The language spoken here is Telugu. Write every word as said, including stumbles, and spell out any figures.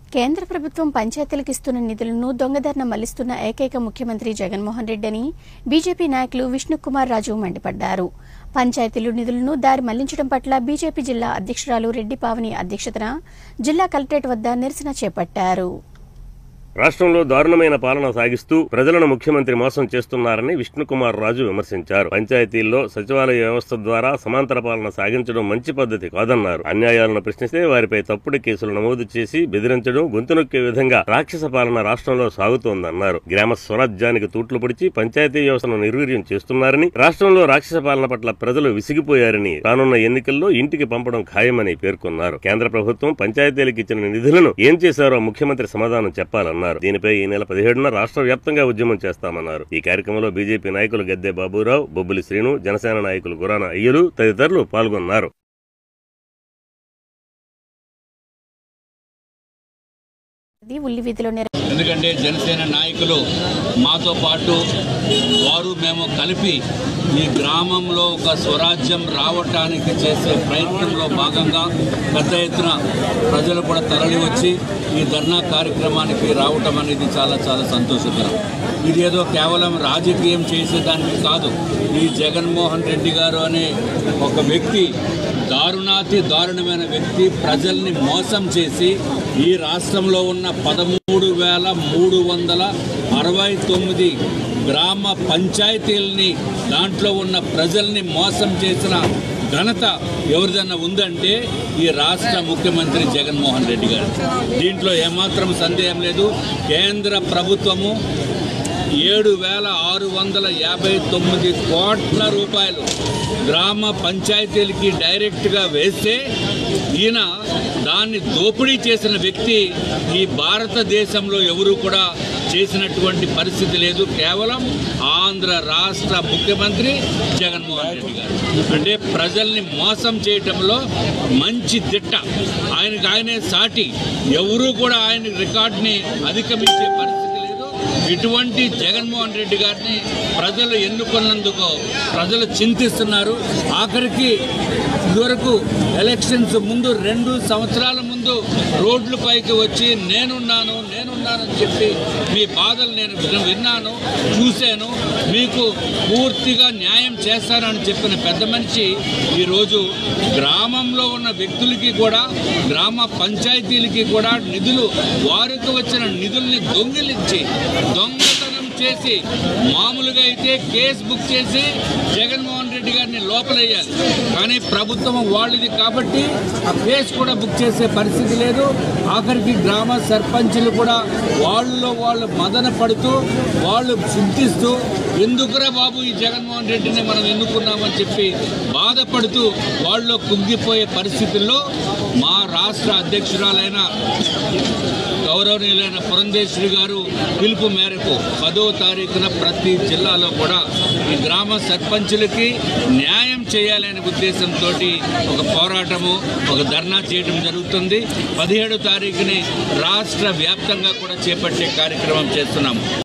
కేంద్ర ప్రభుత్వం పంచాయతీలకు ఇస్తున్న నిధులను దొంగదారిన మళ్లిస్తున్న ఏకైక ముఖ్యమంత్రి జగన్మోహన్ రెడ్డి అని బీజేపీ నాయకులు విష్ణుకుమార్ రాజు మండిపడ్డారు. పంచాయతీలు నిధులను దారి మళ్లించడం పట్ల బీజేపీ జిల్లా అధ్యక్షురాలు రెడ్డి పావని అధ్యక్షతన జిల్లా కలెక్టరేట్ వద్ద నిరసన చేపట్టారు. రాష్ట్రంలో దారుణమైన పాలన సాగిస్తూ ప్రజలను ముఖ్యమంత్రి మోసం చేస్తున్నారని విష్ణుకుమార్ రాజు విమర్శించారు. పంచాయతీల్లో సచివాలయ వ్యవస్థ ద్వారా సమాంతర పాలన సాగించడం మంచి పద్ధతి కాదన్నారు. అన్యాయాలను ప్రశ్నిస్తే వారిపై తప్పుడు కేసులు నమోదు చేసి బెదిరించడం, గొంతునొక్కే విధంగా రాక్షస పాలన రాష్ట్రంలో సాగుతోందన్నారు. గ్రామ స్వరాజ్యానికి తూట్లు పొడిచి పంచాయతీ వ్యవస్థను నిర్వీర్యం చేస్తున్నారని, రాష్ట్రంలో రాక్షస పాలన పట్ల ప్రజలు విసిగిపోయారని, రానున్న ఎన్నికల్లో ఇంటికి పంపడం ఖాయమని పేర్కొన్నారు. కేంద్ర ప్రభుత్వం పంచాయతీలకు ఇచ్చిన నిధులను ఏం చేశారో ముఖ్యమంత్రి సమాధానం చెప్పాలన్నారు. దీనిపై ఈ నెల పదిహేడున రాష్ట్ర వ్యాప్తంగా ఉద్యమం చేస్తామన్నారు. ఈ కార్యక్రమంలో బీజేపీ నాయకులు గద్దె బాబురావు, బొబ్బులి శ్రీను, జనసేన నాయకులు గురాన అయ్యలు తదితరులు పాల్గొన్నారు. ఎందుకంటే జనసేన నాయకులు మాతో పాటు వారు మేము కలిపి ఈ గ్రామంలో ఒక స్వరాజ్యం రావటానికి చేసే ప్రయత్నంలో భాగంగా పెద్ద ఎత్తున ప్రజలు కూడా తరలి వచ్చి ఈ ధర్నా కార్యక్రమానికి రావటం అనేది చాలా చాలా సంతోషకరం. ఇది ఏదో కేవలం రాజకీయం చేసేదానికి కాదు. ఈ జగన్మోహన్ రెడ్డి గారు అనే ఒక వ్యక్తి, దారుణాతి దారుణమైన వ్యక్తి, ప్రజల్ని మోసం చేసి ఈ రాష్ట్రంలో ఉన్న పదమూడు వేల మూడు వందల అరవై తొమ్మిది గ్రామ పంచాయతీలని, దాంట్లో ఉన్న ప్రజల్ని మోసం చేసిన ఘనత ఎవరిదన్నా ఉందంటే ఈ రాష్ట్ర ముఖ్యమంత్రి జగన్మోహన్ రెడ్డి గారు. దీంట్లో ఏమాత్రం సందేహం లేదు. కేంద్ర ప్రభుత్వము ఏడు వేల ఆరు వందల యాభై తొమ్మిది కోట్ల రూపాయలు గ్రామ పంచాయతీలకి డైరెక్ట్గా వేస్తే ఈయన దాన్ని దోపిడీ చేసిన వ్యక్తి ఈ భారతదేశంలో ఎవరు కూడా చేసినటువంటి పరిస్థితి లేదు. కేవలం ఆంధ్ర రాష్ట్ర ముఖ్యమంత్రి జగన్మోహన్ రెడ్డి గారు. అంటే ప్రజల్ని మోసం చేయటంలో మంచి దిట్ట. ఆయనకు ఆయనే సాటి. ఎవరూ కూడా ఆయన రికార్డుని అధిగమించే పరిస్థితి. ఇటువంటి జగన్మోహన్ రెడ్డి గారిని ప్రజలు ఎన్నుకున్నందుకు ప్రజలు చింతిస్తున్నారు. ఆఖరికి ఇదివరకు ఎలక్షన్స్ ముందు రెండు సంవత్సరాల ముందు రోడ్ల పైకి వచ్చి నేనున్నాను నేనున్నానని చెప్పి మీ బాధలు నేను విన్నాను, చూశాను, మీకు పూర్తిగా న్యాయం చేస్తానని చెప్పిన పెద్ద మనిషి ఈరోజు గ్రామంలో ఉన్న వ్యక్తులకి కూడా, గ్రామ పంచాయతీలకి కూడా నిధులు, వారికి వచ్చిన నిధుల్ని దొంగిలించి దొంగతనం చేసి, మామూలుగా అయితే కేసు బుక్ చేసి జగన్మోహన్ రెడ్డి గారిని లోపలేయాలి. కానీ ప్రభుత్వం వాళ్ళది కాబట్టి ఆ కేసు కూడా బుక్ చేసే పరిస్థితి లేదు. ఆఖరికి గ్రామ సర్పంచులు కూడా వాళ్ళలో వాళ్ళు మదన పడుతూ, వాళ్ళు చింతిస్తూ, ఎందుకురా బాబు ఈ జగన్మోహన్ రెడ్డిని మనం ఎన్నుకున్నామని చెప్పి బాధపడుతూ వాళ్ళు కుంగిపోయే పరిస్థితుల్లో మా రాష్ట్ర అధ్యక్షురాలైన గౌరవనీయులైన పురంధేశ్వరి గారు పిలుపు మేరకు పదో తారీఖున ప్రతి జిల్లాలో కూడా ఈ గ్రామ సర్పంచులకి న్యాయం చేయాలనే ఉద్దేశంతో ఒక పోరాటము, ఒక ధర్నా చేయడం జరుగుతుంది. పదిహేడో తారీఖుని రాష్ట్ర వ్యాప్తంగా కూడా చేపట్టే కార్యక్రమం చేస్తున్నాము.